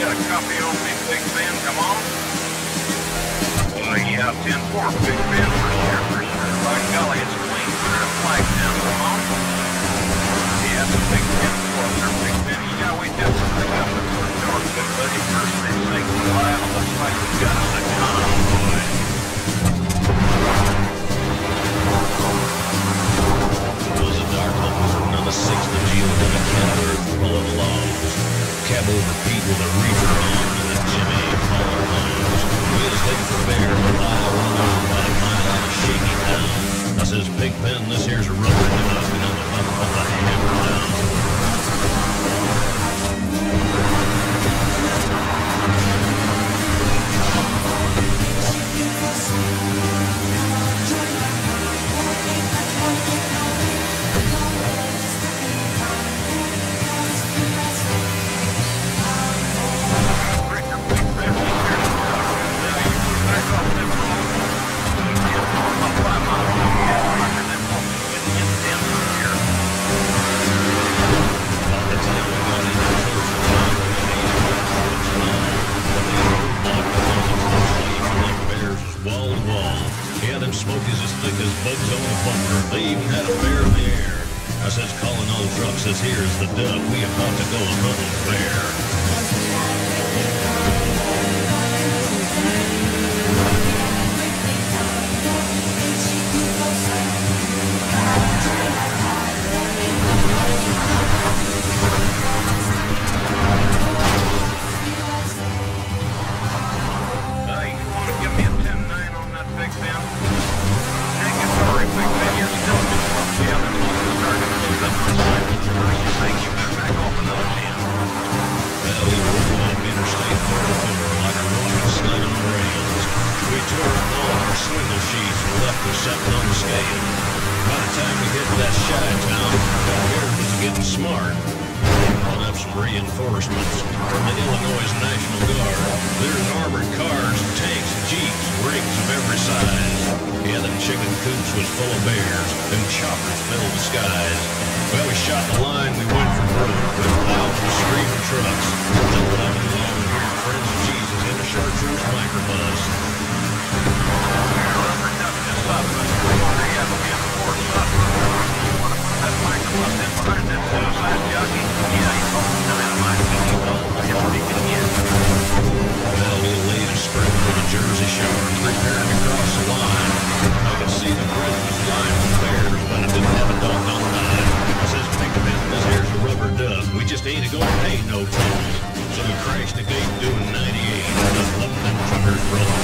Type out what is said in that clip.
get a copy on me, Big Ben? Come on. Yeah, 10-4, Big Ben, for sure, for sure. By golly, it's clean. Put a flag down, come on. Yeah, it's a big 10-4, sir, Big Ben. Yeah, we definitely got the first north, good buddy. First and second line. Looks like we got us a convoy. It was a dark look on the 6th of June when a cab full of logs. Cab over Pete with a reefer on and a Jimmy hauling logs. We was heading for Bear, but I went over about a mile out of Shaky Town. I says, Big Ben, this here's a rubber duck, and I'm about to put the hammer down. Smoke is as thick as bugs on a bunker. They even had a bear in the air. I says, calling all trucks, says, here's the duck. We about to go hunting bear. Something on the scale. By the time we hit that shy town, that bear was getting smart. They brought up some reinforcements from the Illinois National Guard. There's armored cars, tanks, jeeps, rigs of every size. Yeah, them chicken coops was full of bears, them choppers filled the skies. Well, we shot the line, we went for broke, with loud and screaming trucks. Then what I'm along here, friends of Jesus in a chartreuse microbus. Well, we laid a spread for the Jersey Shore, preparing to cross the line. I could see the prisoners lying with bears, but I didn't have a doggone knife. I says, Big Ben, this here's a rubber duck. We just ain't gonna pay no tolls. So we crashed the gate doing 98, and 11 them truckers broke.